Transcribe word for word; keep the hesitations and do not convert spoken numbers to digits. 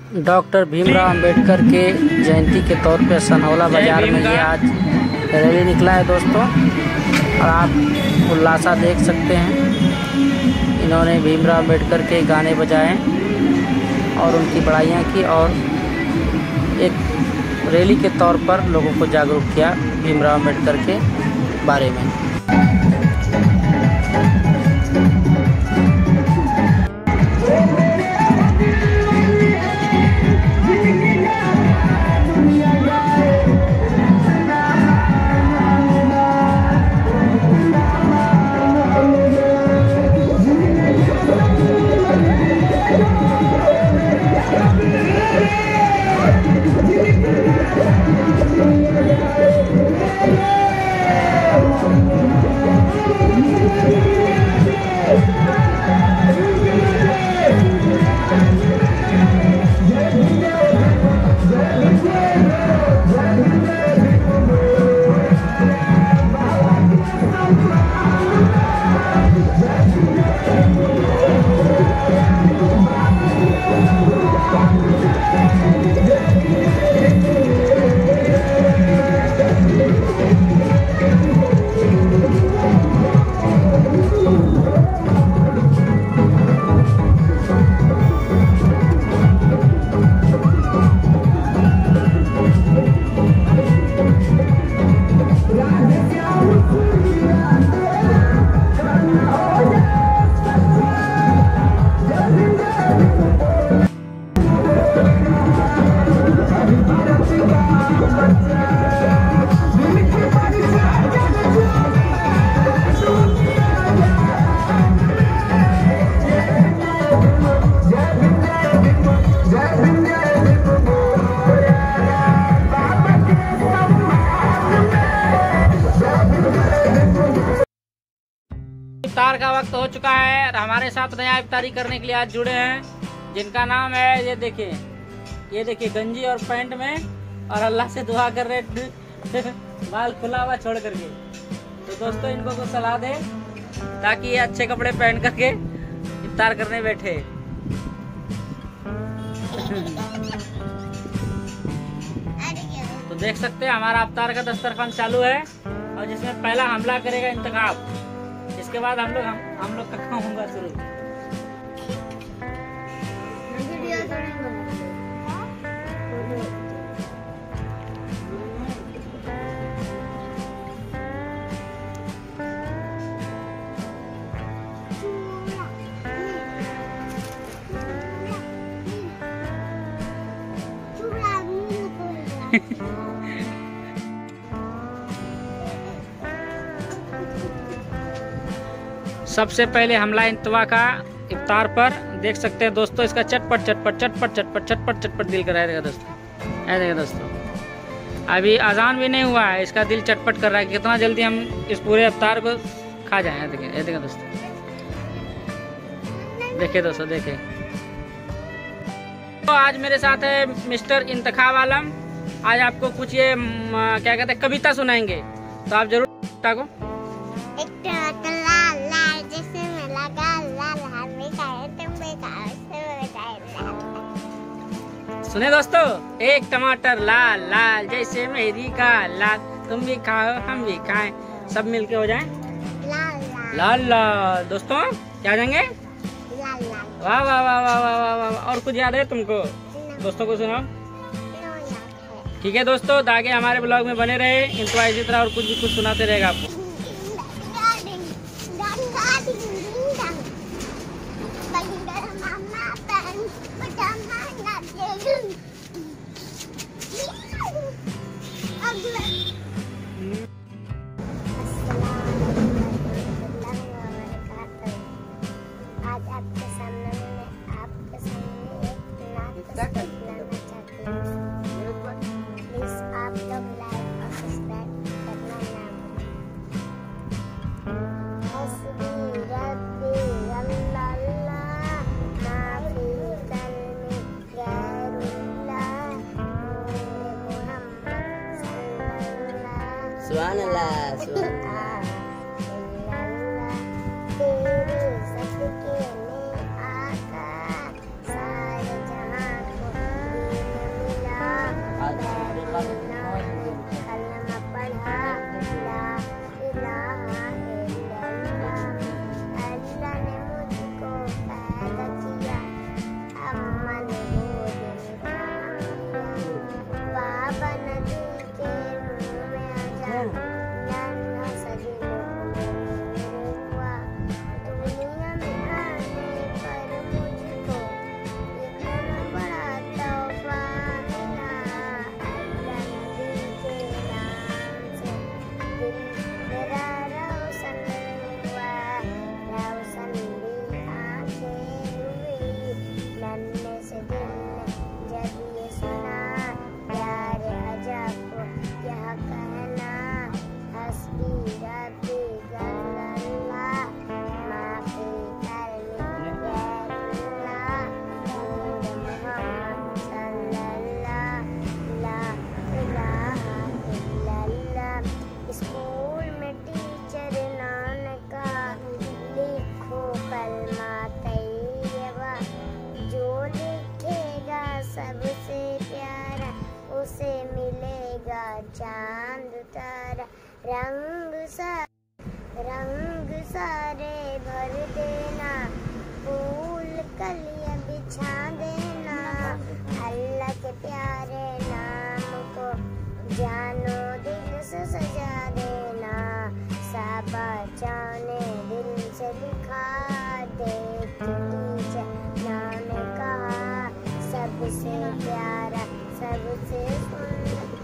Doctor Bhimrao Ambedkar के जयंती के तौर पे सनहौला बाजार में ये आज रैली निकला है दोस्तों, और आप उल्लासा देख सकते हैं। इन्होंने भीमराव अंबेडकर के गाने बजाए और उनकी बड़ाइयाँ की और एक रैली के तौर पर लोगों को जागरूक किया भीमराव अंबेडकर के बारे में। इफ्तार का वक्त हो चुका है और हमारे साथ नया इफ्तारी करने के लिए आज जुड़े हैं, जिनका नाम है, ये देखिए ये देखिए गंजी और पैंट में, और अल्लाह से दुआ कर रहे बाल खुला हुआ छोड़ करके। तो दोस्तों इनको कुछ सलाह दे ताकि ये अच्छे कपड़े पहन करके इफ्तार करने बैठे। तो देख सकते हैं हमारा इफ्तार का दस्तरखान चालू है, और जिसमें पहला हमला करेगा इंतखाब, इसके बाद हम लोग हम, हम लोग का काम होगा शुरू। सबसे पहले हमला इंतवा का इफ्तार पर देख सकते हैं दोस्तों, इसका चटपट चटपट चटपट चटपट चटपट चटपट दिल कराएगा दोस्तों। ऐसे देखिए दोस्तों, अभी अजान भी नहीं हुआ है, इसका दिल चटपट कर रहा है कि कितना जल्दी हम इस पूरे इफ्तार को खा जाएं। देखिए ये देखिए दोस्तों, देखिए दोस्तों देखिए। तो आज मेरे साथ है मिस्टर इंतखाब आलम। आज आपको कुछ ये क्या कहते हैं कविता सुनाएंगे, तो आप जरूर को सुने दोस्तों। एक टमाटर लाल लाल जैसे मेरी का लाल, तुम भी खाओ हम भी खाएं, सब मिलके हो जाएं लाल लाल लाल। दोस्तों क्या जाएंगे लाल लाल। वाह वाह वाह वाह वाह वाह वाह। और कुछ याद है तुमको? दोस्तों को सुनाओ। ठीक है दोस्तों, आगे हमारे ब्लॉग में बने रहे, इनको इसी तरह और कुछ भी कुछ सुनाते रहेगा आपको। आज आपके सामने मैं आपके सामने एक नाटक सुनाना चाहती हूँ। प्लीज आप लोग लाइक और सब्सक्राइब करना ना भूलें। हस्बी रब्बी अल्लाह अल्लाह, माफी कलमी गैरुल्लाह, मोहम्मद सल्लल्लाह सुभान अल्लाह सुभान तेरे सदके में आका सारे जहां को चांद तारा रंग सा रंग सारे भर देना, फूल कलियां बिछा देना, अल्लाह के प्यारे नाम को जानो दिल से सजा देना, साबा चाने दिल से लिखा दे, नाम ने कहा सबसे प्यारा सबसे सुंदर